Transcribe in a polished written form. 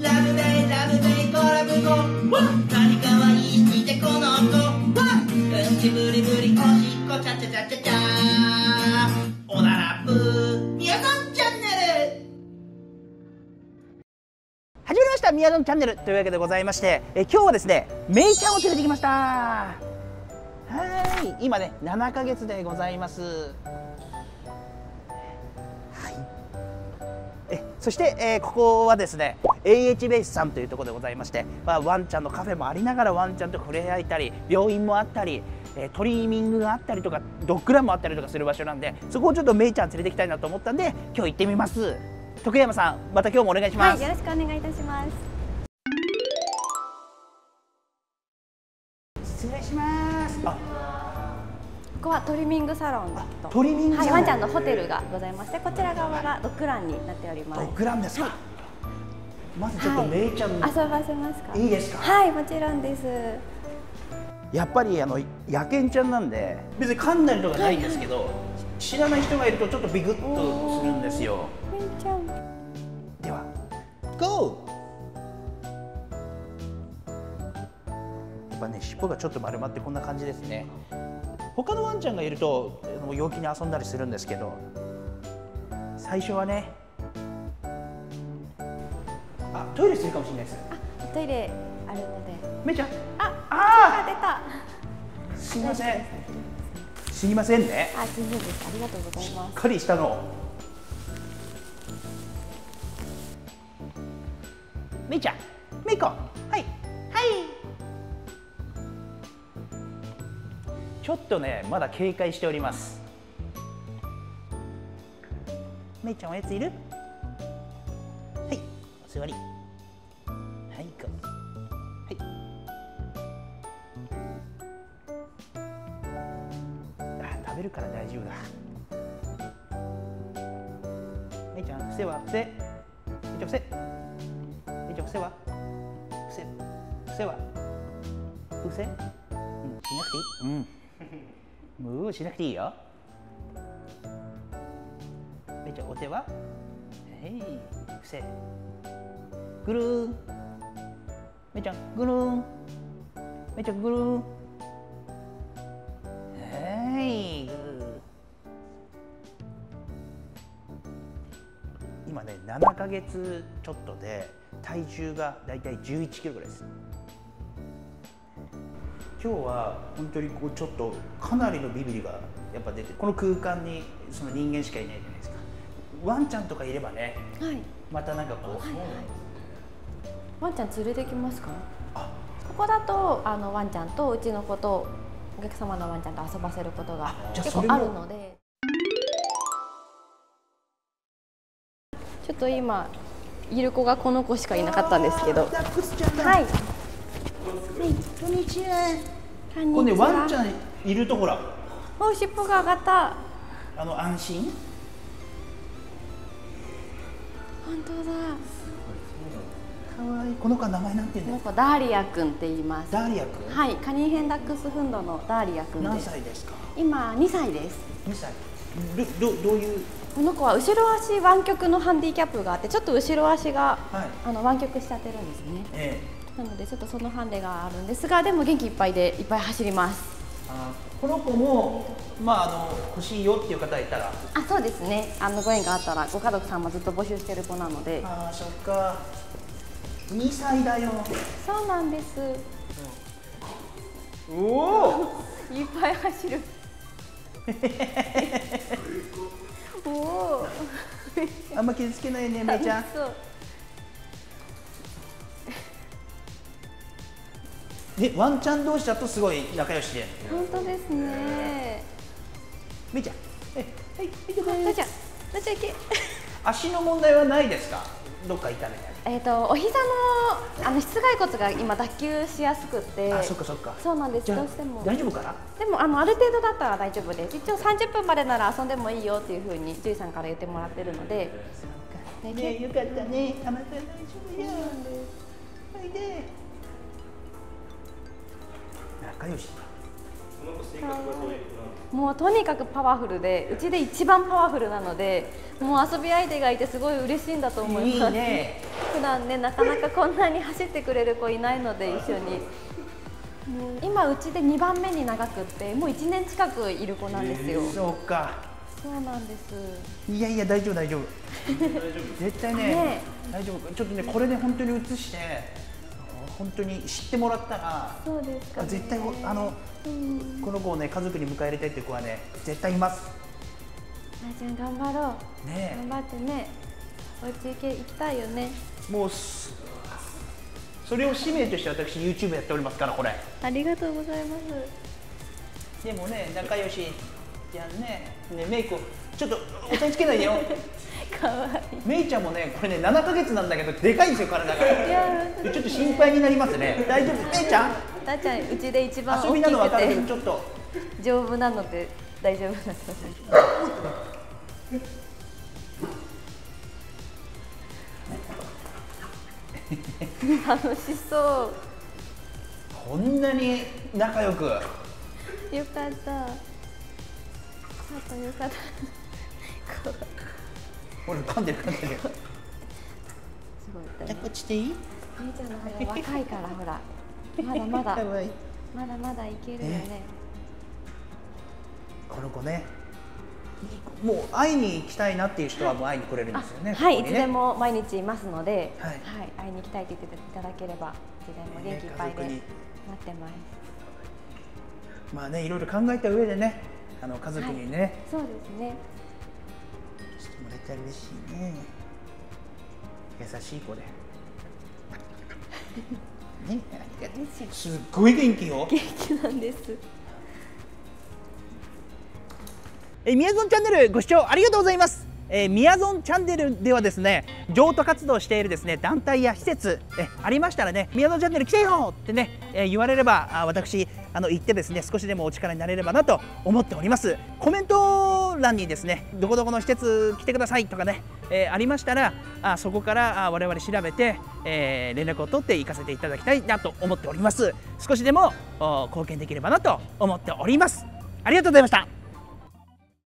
ラブベイラブベイコラブコわ何かわいいしてこの子わうんちブリブリおしっこチャチャチャチャチャおならぷーみやぞんチャンネル始まりましたみやぞんチャンネルというわけでございまして、今日はですねめいちゃんを連れてきました。はい今ね7ヶ月でございます。そして、ここはですね AH ベースさんというところでございまして、ワンちゃんのカフェもありながらワンちゃんと触れ合えたり病院もあったり、トリミングがあったりとかドッグランもあったりとかする場所なんで、そこをちょっとめいちゃん連れてきたいなと思ったんで今日行ってみます。徳山さんまた今日もお願いします。 はい、よろしくお願いいたします。 失礼します。 ここはトリミングサロンとトリミングサロン、 はい、ワンちゃんのホテルがございまして、こちら側がドッグランになっております。 ドッグランですか。まずちょっとめいちゃん、 遊ばせますか。 いいですか。 はい、もちろんです。 やっぱり野犬ちゃんなんで別に噛んだりとかないんですけど、知らない人がいるとちょっとビクッとするんですよ。 めいちゃんでは GO。 やっぱね尻尾がちょっと丸まってこんな感じですね。他のワンちゃんがいると陽気に遊んだりするんですけど、最初はねトイレするかもしれないです。 トイレあるので。 めいちゃん、 手が出た。 すみません。すみませんね。 全然です。ありがとうございます。 しっかりしたの。めいちゃん、めいこ、はいはい。ちょっとねまだ警戒しております。めいちゃんおやついる？はい、お座り。はい、行こう。はい。食べるから大丈夫だ。めいちゃん、伏せは伏せ。めいちゃん伏せ。めいちゃん伏せは伏せ。伏せは伏せ。しなくていい。もうしなくていいよ。めいちゃんお手ははい伏せ。ぐるーん。めいちゃんぐるーん。めいちゃんぐるーん。はい今ね7ヶ月ちょっとで体重がだいたい11キロぐらいです。今日は本当にこうちょっとかなりのビビリがやっぱ出て、この空間にその人間しかいないじゃないですか。ワンちゃんとかいればね、またなんかこう、 ワンちゃん連れてきますか。ここだとワンちゃんとうちの子とお客様のワンちゃんと遊ばせることが結構あるので、ちょっと今いる子がこの子しかいなかったんですけど。 ダックスちゃんだ。 はい。 こんにちは。 こんにちは。 これねワンちゃんいるとほら。 尻尾が上がった。 安心。 本当だ。 可愛い。この子は名前なんて言うんですか。 ダーリア君って言います。 ダーリア君。 はい、カニヘンダックスフンドのダーリア君です。 何歳ですか。 今2歳です。 2歳。どういう。 この子は後ろ足湾曲のハンディキャップがあって、ちょっと後ろ足が、湾曲しちゃってるんですね。なのでちょっとそのハンデがあるんですが、でも元気いっぱいでいっぱい走ります。 この子も欲しいよっていう方いたら。 そうですね。ご縁があったらご家族さんもずっと募集してる子なので。 そっか。2歳だよ。 そうなんです。 おお。 いっぱい走る。おお。 あんま傷つけないね、めいちゃん。ワンちゃん同士だとすごい仲良しで。 本当ですね。 めいちゃん。はい、 どうちゃん、 足の問題はないですか。どっか痛めたり。 お膝の室外骨が今脱臼しやすくて。 そっかそっか。 そうなんです。どうしても。 大丈夫かな。 でもある程度だったら大丈夫です。一応30分までなら遊んでもいいよっていう風に獣医さんから言ってもらってるので。 ね、よかったね。あなた大丈夫よ。おいで。仲良し。 もうとにかくパワフルで、うちで一番パワフルなので、もう遊び相手がいてすごい嬉しいんだと思います。いいね。普段ね、なかなかこんなに走ってくれる子いないので、一緒に。今うちで2番目に長くって、もう1年近くいる子なんですよ。 そうか。 そうなんです。 いやいや、大丈夫大丈夫。絶対ね、大丈夫。ちょっとね、これで本当に映して本当に知ってもらったら、 そうですかね、 絶対この子をね、家族に迎え入れたいっていう子はね、絶対います。 あーちゃん頑張ろう。ね、頑張ってね。お家行きたいよね。もうそれを使命として私 YouTube やっておりますから、これ。 ありがとうございます。 でもね、仲良しじゃんね。ね、メイクちょっとお茶につけないでよ。 かわいい。 メイちゃんもね、これね、7ヶ月なんだけどでかいんですよ、体が。 いや、 ちょっと心配になりますね。大丈夫、メイちゃん。 なっちゃん、うちで一番大きくて遊びなの分かるけど、ちょっと丈夫なので大丈夫だと思います。楽しそう。 こんなに仲良く。 よかった。よかった。 ほら、噛んでる。 すごい。 じゃあこっちでいい？ 姉ちゃんの方が若いからほら。まだまだいけるよね。この子ね。もう会いに行きたいなっていう人はもう会いに来れるんですよね。 はい、いつでも毎日いますので、 はい、 会いに行きたいと言っていただければ、いつでも元気いっぱいで待ってます。 まあね、いろいろ考えた上でね、家族にね、 そうですね。 してもらえたら嬉しいね。優しい子で。ね、すっごい元気よ。 元気なんです。 みやぞんチャンネルご視聴ありがとうございます。みやぞんチャンネルではですね、譲渡活動しているですね、団体や施設ありましたらね、みやぞんチャンネル来てよってね、言われれば私行ってですね、少しでもお力になれればなと思っております。コメント欄にですね、どこどこの施設来てくださいとかね、ありましたらそこから我々調べて、連絡を取って行かせていただきたいなと思っております。少しでも貢献できればなと思っております。ありがとうございました。